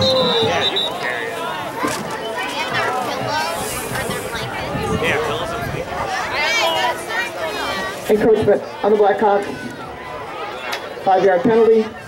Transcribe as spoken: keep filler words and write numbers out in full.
Yeah, you can carry it. Yeah, pillows and blankets. Encroachment on the Blackhawks. Five-yard penalty.